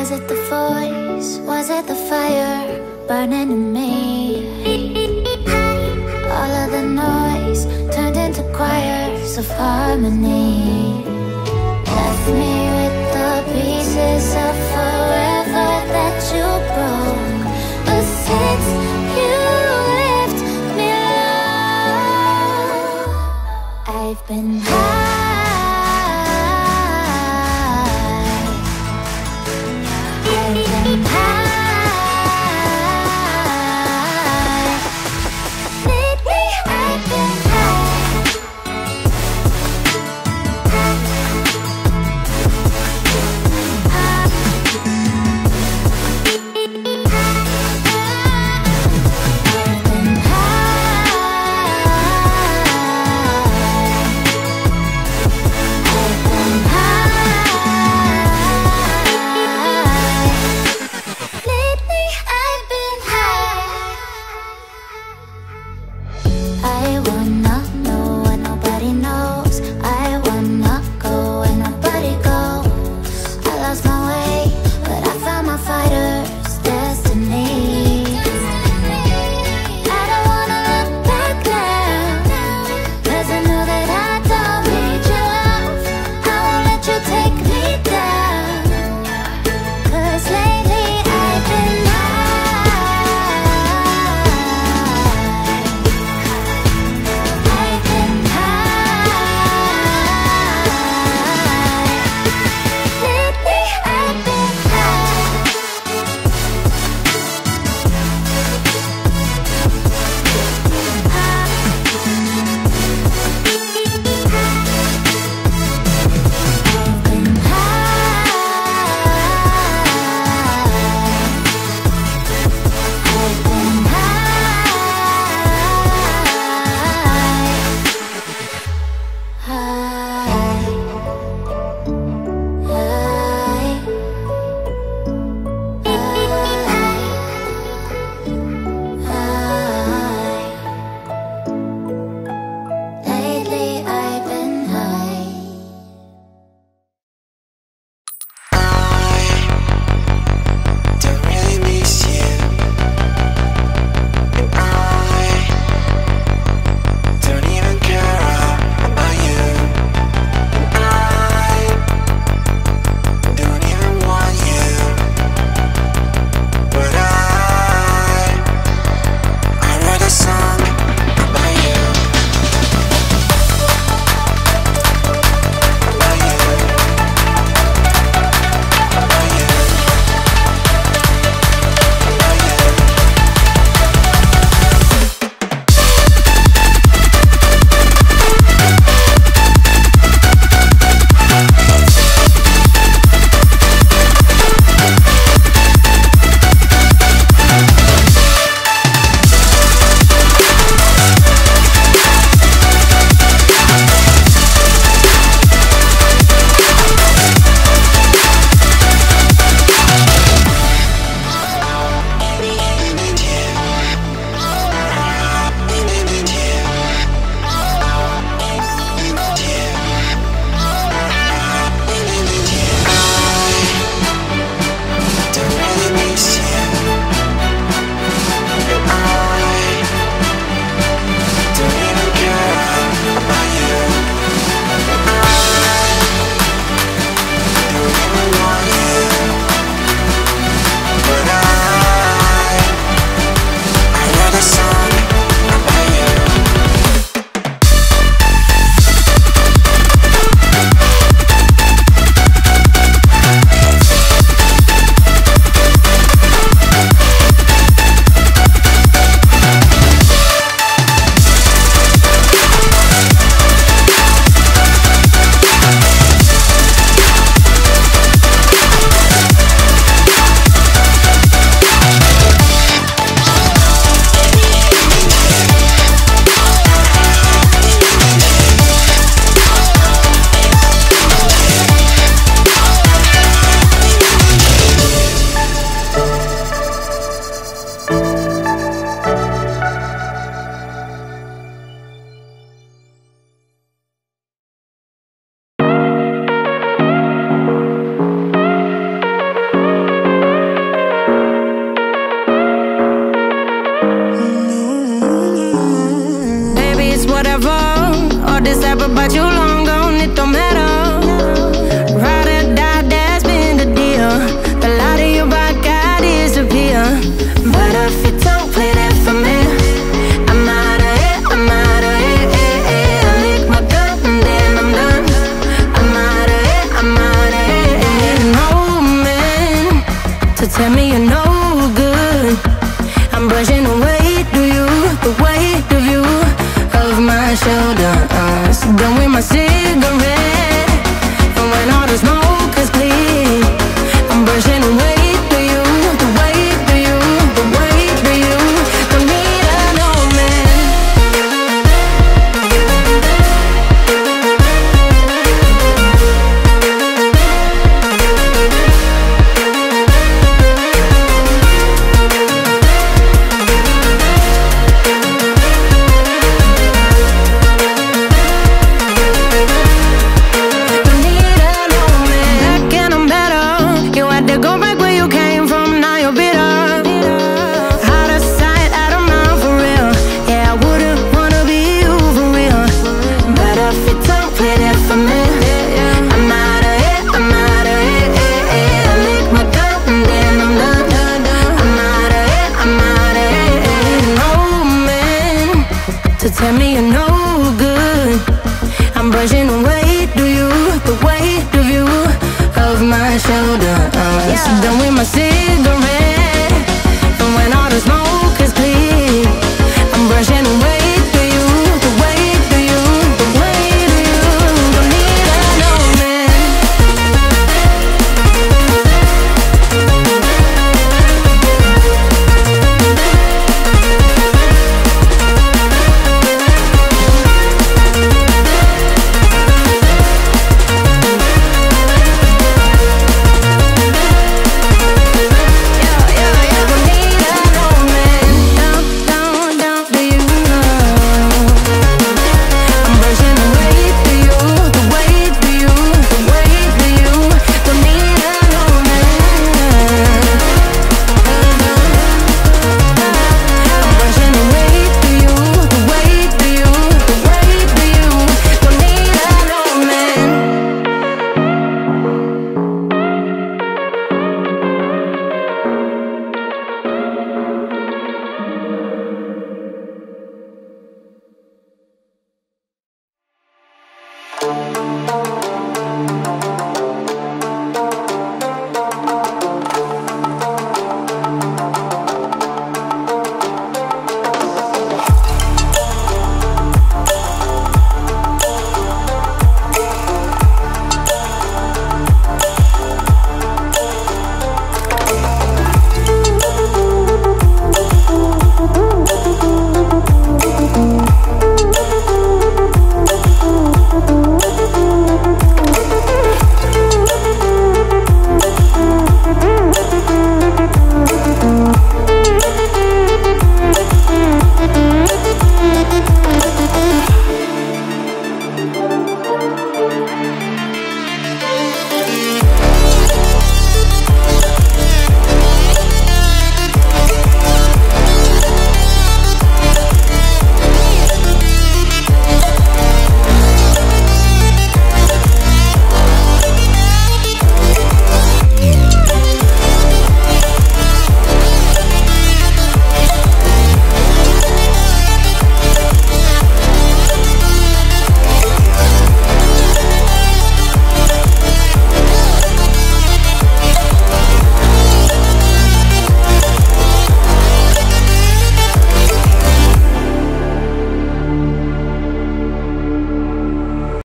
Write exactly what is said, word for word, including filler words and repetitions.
Was it the voice? Was it the fire burning in me? All of the noise turned into choirs of harmony. Left me with the pieces of forever that you broke. But since you left me alone, I've been high. I've been high. Lately I've been about you long gone, it don't matter. Ride or die, that's been the deal. The light of your body got disappear. But if you don't play that for me, I'm out of it, I'm out of it, eh, eh. I lick my gun and then I'm done. I'm out of it, I'm out of it, eh. No man to tell me you're no good. I'm brushing away to you, the weight of you, of my shoulders. Done with my cigarette, and when all the smoke is clear, I'm brushing away to you, the weight of you, the weight of you. Don't need a no man. Tell me you're no good. I'm brushing away to you, the weight of you, of my shoulders. Yeah. Done with my cigarette.